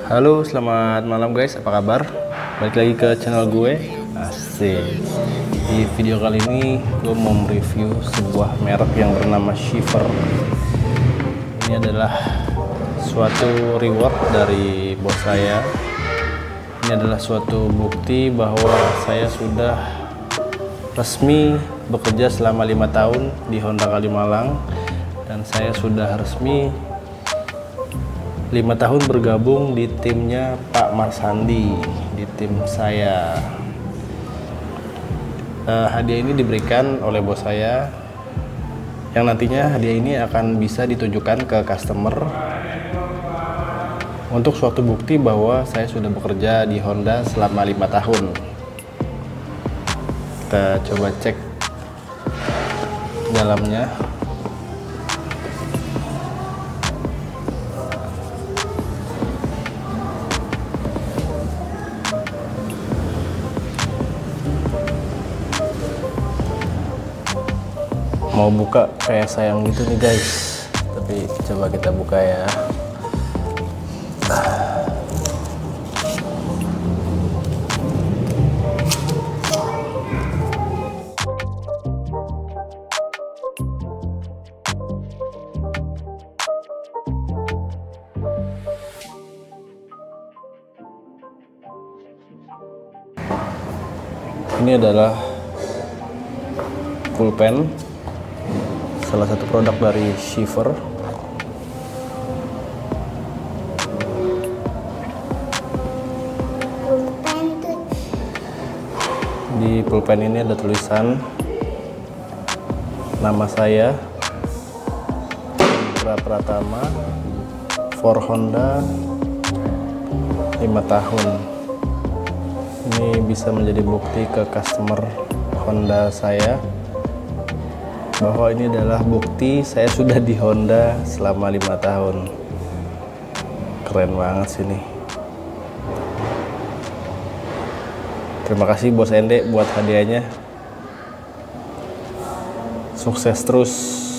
Halo, selamat malam guys, apa kabar? Balik lagi ke channel gue. Asik. Di video kali ini gue mau mereview sebuah merek yang bernama Shiver. Ini adalah suatu reward dari bos saya. Ini adalah suatu bukti bahwa saya sudah resmi bekerja selama 5 tahun di Honda Kalimalang, dan saya sudah resmi 5 tahun bergabung di timnya Pak Marsandi, di tim saya. Hadiah ini diberikan oleh bos saya, yang nantinya hadiah ini akan bisa ditujukan ke customer untuk suatu bukti bahwa saya sudah bekerja di Honda selama 5 tahun. Kita coba cek dalamnya. Mau buka kayak sayang gitu nih guys, tapi coba kita buka ya. Ini adalah pulpen, salah satu produk dari Shiver. Di pulpen ini ada tulisan nama saya, Indra Pratama, for Honda 5 tahun. Ini bisa menjadi bukti ke customer Honda saya bahwa ini adalah bukti saya sudah di Honda selama 5 tahun. Keren banget sih ini. Terima kasih Bos Ende buat hadiahnya. Sukses terus.